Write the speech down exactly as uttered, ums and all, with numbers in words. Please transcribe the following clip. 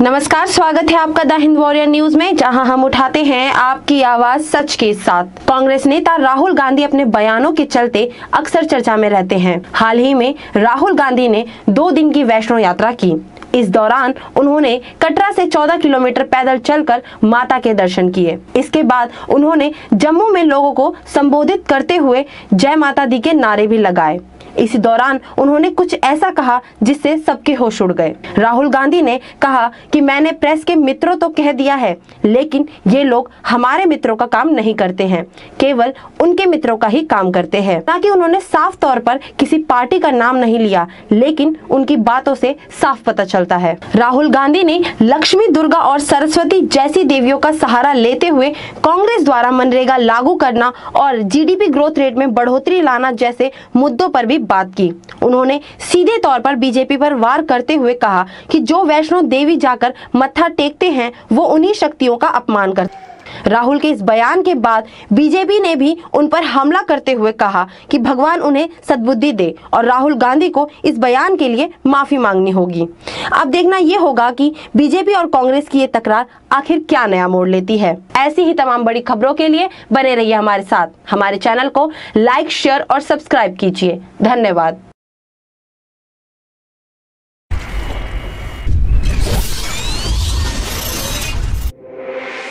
नमस्कार, स्वागत है आपका द हिंद वॉरियर न्यूज में, जहां हम उठाते हैं आपकी आवाज सच के साथ। कांग्रेस नेता राहुल गांधी अपने बयानों के चलते अक्सर चर्चा में रहते हैं। हाल ही में राहुल गांधी ने दो दिन की वैष्णो यात्रा की। इस दौरान उन्होंने कटरा से चौदह किलोमीटर पैदल चलकर माता के दर्शन किए। इसके बाद उन्होंने जम्मू में लोगों को संबोधित करते हुए जय माता दी के नारे भी लगाए। इसी दौरान उन्होंने कुछ ऐसा कहा जिससे सबके होश उड़ गए। राहुल गांधी ने कहा कि मैंने प्रेस के मित्रों तो कह दिया है, लेकिन ये लोग हमारे मित्रों का काम नहीं करते हैं, केवल उनके मित्रों का ही काम करते हैं। ताकि उन्होंने साफ तौर पर किसी पार्टी का नाम नहीं लिया, लेकिन उनकी बातों से साफ पता चलता है। राहुल गांधी ने लक्ष्मी, दुर्गा और सरस्वती जैसी देवियों का सहारा लेते हुए कांग्रेस द्वारा मनरेगा लागू करना और जीडीपी ग्रोथ रेट में बढ़ोतरी लाना जैसे मुद्दों पर भी बात की। उन्होंने सीधे तौर पर बीजेपी पर वार करते हुए कहा कि जो वैष्णो देवी जाकर मत्था टेकते हैं वो उन्हीं शक्तियों का अपमान करते हैं। राहुल के इस बयान के बाद बीजेपी ने भी उन पर हमला करते हुए कहा कि भगवान उन्हें सद्बुद्धि दे और राहुल गांधी को इस बयान के लिए माफी मांगनी होगी। अब देखना ये होगा कि बीजेपी और कांग्रेस की ये तकरार आखिर क्या नया मोड़ लेती है। ऐसी ही तमाम बड़ी खबरों के लिए बने रहिए हमारे साथ। हमारे चैनल को लाइक, शेयर और सब्सक्राइब कीजिए। धन्यवाद।